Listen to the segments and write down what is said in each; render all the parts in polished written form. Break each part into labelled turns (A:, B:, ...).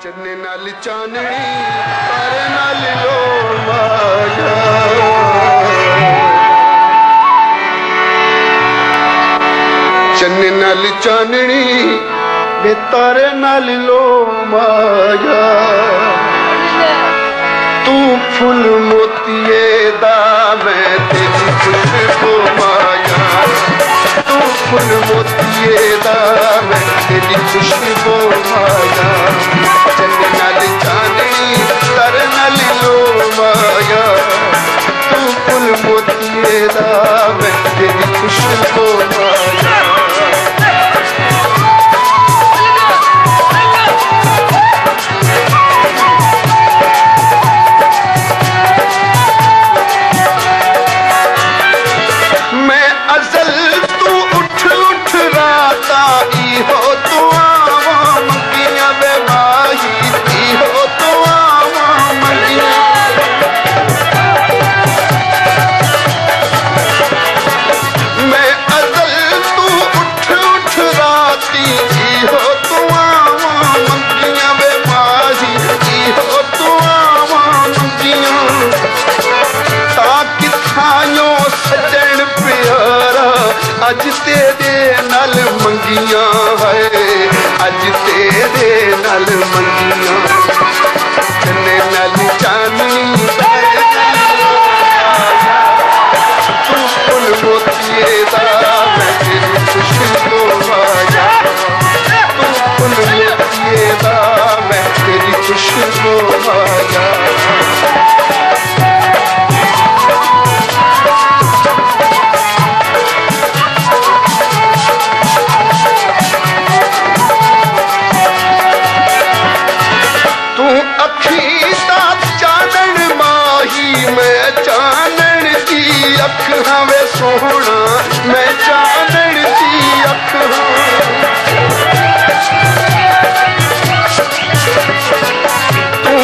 A: चन्ने नाल चाननी तारे नाल लो माया चन्ने नाल चाननी वे तारे नाल लो माया तू फुल मोतिये दा मैं तेरी खुशबू माया तू फुल मोतिये दा मैं तेरी खुशबू माया चन्ने नाल चांदनी तारे नाल लो माया तू फुल मोतिये दा मैं तेरी खुशबू माया अज तेरे नाल मंगियां है अज तेरे नाल मंगियां चन्ने नाल चांदनी तू फुल मोतिये दा मैं तेरी खुशबू माया तू फुल मोतिये दा मैं तेरी खुशबू माया अखा वे सोहना मैं चानन दी अखा तू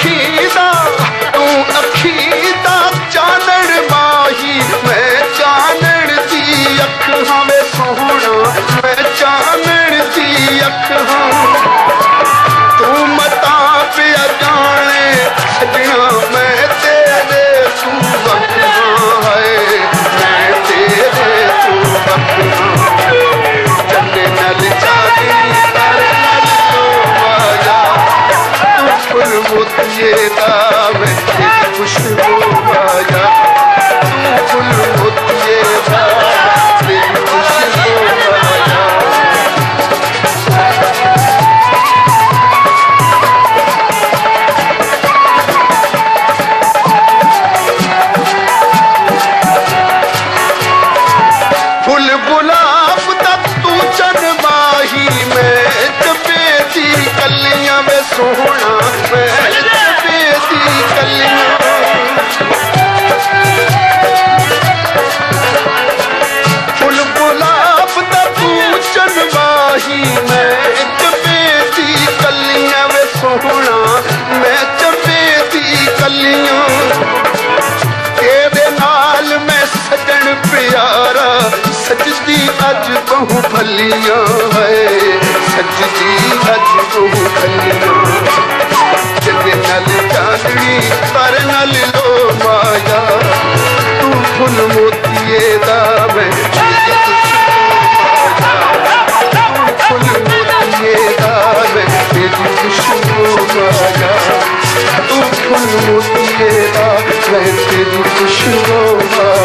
A: अखी दा चानन माही मैं चानन दी अखा वे सोहना मैं चानन दी अखा तू मता पिया जाने सजना मैं तेरे तू अखा चन्ने नाल चांदनी तारे नाल लो माया तू फुल मोतिये दा मैं तेरी खुशबू माया तू फुल मोतिये दा तेरी खुशबू माया फुल गुलाब दा तू चन माही मैं चपेती कलियां वे सोहना मैं चपेती कलियां फुल गुलाब दा तू चन माही मैं चपेती कलियां वे सोहना मैं चपेती कलियां तेरे नाल मैं सजन प्यारा सजदी अज बहु भलियां है सजदी अज बहु भलियां चन्ने नाल चांदनी तारे नाल लो माया तू फुल मोतिये दा मैं तेरी फुल मोतिये दा मैं तेरी खुशबू माया तू फुल मोतिये दा मैं तेरी खुशबू माया